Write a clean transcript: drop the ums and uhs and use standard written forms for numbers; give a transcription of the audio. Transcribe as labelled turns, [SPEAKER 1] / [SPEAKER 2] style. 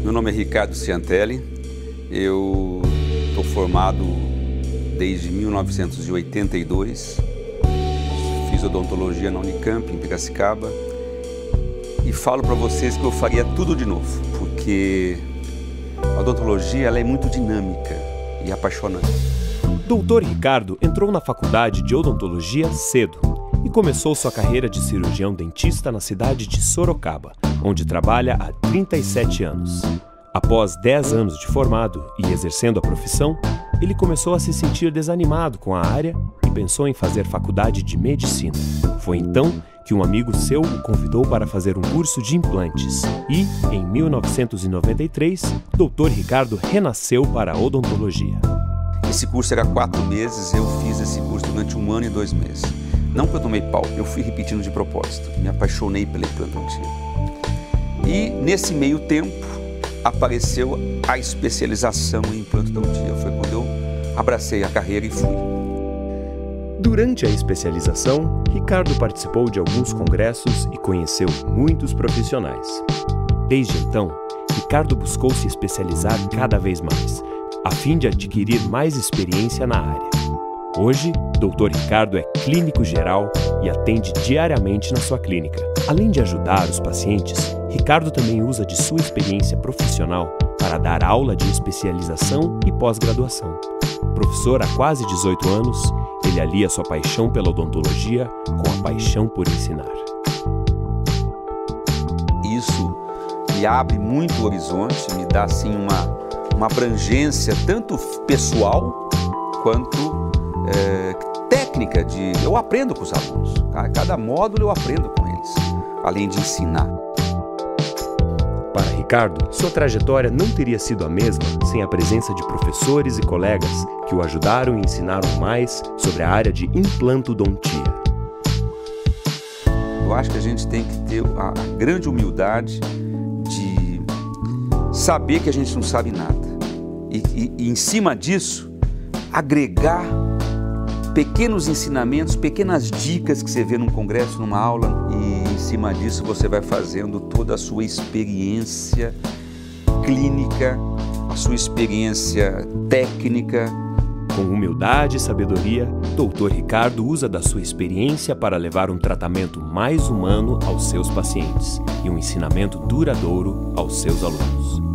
[SPEAKER 1] Meu nome é Ricardo Ciantelli, eu estou formado desde 1982, fiz odontologia na Unicamp, em Piracicaba, e falo para vocês que eu faria tudo de novo, porque a odontologia ela é muito dinâmica e apaixonante.
[SPEAKER 2] Dr. Ricardo entrou na faculdade de odontologia cedo e começou sua carreira de cirurgião dentista na cidade de Sorocaba, onde trabalha há 37 anos. Após 10 anos de formado e exercendo a profissão, ele começou a se sentir desanimado com a área e pensou em fazer faculdade de medicina. Foi então que um amigo seu o convidou para fazer um curso de implantes e, em 1993, Dr. Ricardo renasceu para a odontologia.
[SPEAKER 1] Esse curso era 4 meses, eu fiz esse curso durante 1 ano e 2 meses. Não que eu tomei pau, eu fui repetindo de propósito, me apaixonei pela implantodontia. E nesse meio tempo apareceu a especialização em implantodontia. Foi quando eu abracei a carreira e fui.
[SPEAKER 2] Durante a especialização, Ricardo participou de alguns congressos e conheceu muitos profissionais. Desde então, Ricardo buscou se especializar cada vez mais, a fim de adquirir mais experiência na área. Hoje, Dr. Ricardo é clínico geral e atende diariamente na sua clínica. Além de ajudar os pacientes, Ricardo também usa de sua experiência profissional para dar aula de especialização e pós-graduação. Professor há quase 18 anos, ele alia sua paixão pela odontologia com a paixão por ensinar.
[SPEAKER 1] Isso me abre muito o horizonte, me dá assim uma abrangência tanto pessoal quanto técnica. Eu aprendo com os alunos, a cada módulo eu aprendo com eles, além de ensinar.
[SPEAKER 2] Para Ricardo, sua trajetória não teria sido a mesma sem a presença de professores e colegas que o ajudaram e ensinaram mais sobre a área de implantodontia.
[SPEAKER 1] Eu acho que a gente tem que ter a grande humildade de saber que a gente não sabe nada e em cima disso, agregar pequenos ensinamentos, pequenas dicas que você vê num congresso, numa aula, e em cima disso você vai fazendo toda a sua experiência clínica, a sua experiência técnica.
[SPEAKER 2] Com humildade e sabedoria, Dr. Ricardo usa da sua experiência para levar um tratamento mais humano aos seus pacientes e um ensinamento duradouro aos seus alunos.